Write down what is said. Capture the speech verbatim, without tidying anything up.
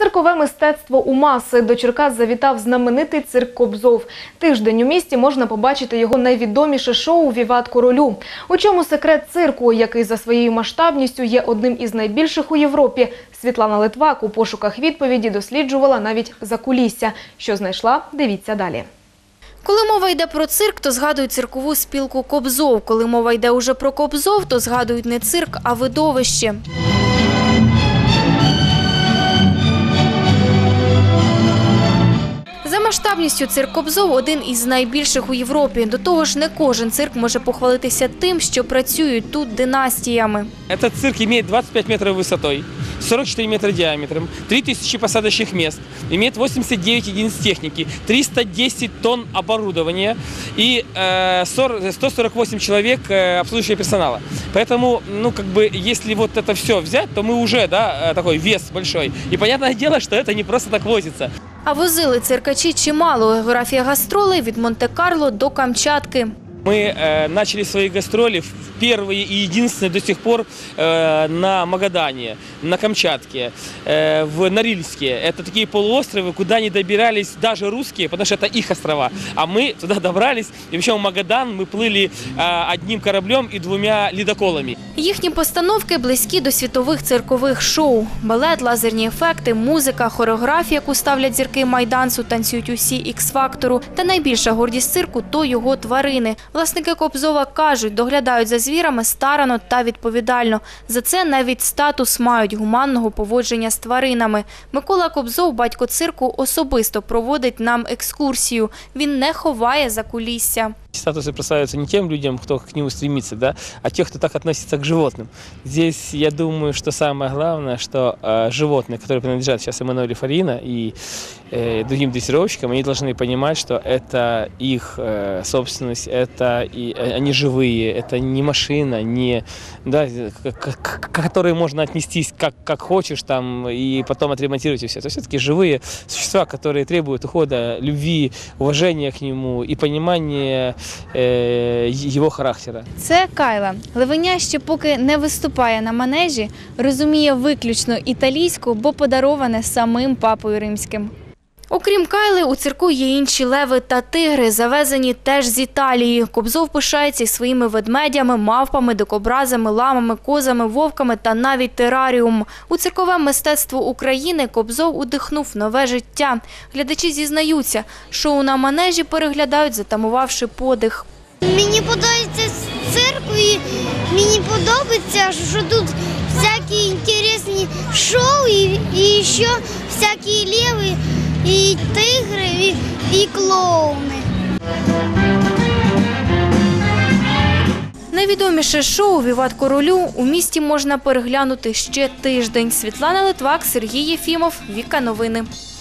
Циркове мистецтво у маси. До Черкас завітав знаменитий цирк «Кобзов». Тиждень у місті можна побачити його найвідоміше шоу «Віват Королю». У чому секрет цирку, який за своєю масштабністю є одним із найбільших у Європі? Світлана Литвак у пошуках відповіді досліджувала навіть закулісся. Що знайшла? Дивіться далі. Коли мова йде про цирк, то згадують циркову спілку «Кобзов». Коли мова йде уже про «Кобзов», то згадують не цирк, а видовище. За масштабністю цирк «Кобзов» – один із найбільших у Європі. До того ж, не кожен цирк може похвалитися тим, що працюють тут династіями. Этот цирк имеет двадцать пять метров высотой, сорок четыре метра диаметром, три тысячи посадочных мест, имеет восемьдесят девять единиц техники, триста десять тонн оборудования и э, сто сорок восемь человек э, обслуживающего персонала. Поэтому, ну, как бы, если вот это все взять, то мы уже, да, такой вес большой. И понятное дело, что это не просто так возится. А возили циркачі чимало. Географія гастролей від Монте-Карло до Камчатки. Мы э, начали свои гастроли первые и единственные до сих пор э, на Магадане, на Камчатке, э, в Норильске. Это такие полуостровы, куда не добирались даже русские, потому что это их острова. А мы туда добрались, и причем в Магадан мы плыли э, одним кораблем и двумя ледоколами. Їхні постановки близькі до світових циркових шоу. Балет, лазерні ефекти, музика, хореографія, яку ставлять зірки майдансу, танцюють усі ікс-фактору. Та найбільша гордість цирку – то його тварини. Власники «Кобзова» кажуть, доглядають за звірами старанно та відповідально. За це навіть статус мають гуманного поводження з тваринами. Микола Кобзов, батько цирку, особисто проводить нам екскурсію. Він не ховає закулісся. Статусы присваиваются не тем людям, кто к нему стремится, да, а тех, кто так относится к животным. Здесь, я думаю, что самое главное, что э, животные, которые принадлежат сейчас Эммануэлю Фарина и э, другим дрессировщикам, они должны понимать, что это их э, собственность, это и, э, они живые, это не машина, не, да, к, к, к которой можно отнестись как, как хочешь там, и потом отремонтировать и все. Это все-таки живые существа, которые требуют ухода, любви, уважения к нему и понимания його характера. Це Кайла. Левеня ще поки не виступає на манежі, розуміє виключно італійську, бо подароване самим папою римським. Окрім Кайли, у цирку є інші леви та тигри, завезені теж з Італії. Кобзов пишається й своїми ведмедями, мавпами, дикобразами, ламами, козами, вовками та навіть тераріум. У циркове мистецтво України Кобзов удихнув нове життя. Глядачі зізнаються, шоу на манежі переглядають, затамувавши подих. Мені подобається цирк і мені подобається, що тут всякі цікаві шоу і, і ще всякі леви, і тигри, і, і клоуни. Найвідоміше шоу «Віват Королю» у місті можна переглянути ще тиждень. Світлана Литвак, Сергій Єфімов, Віка Новини.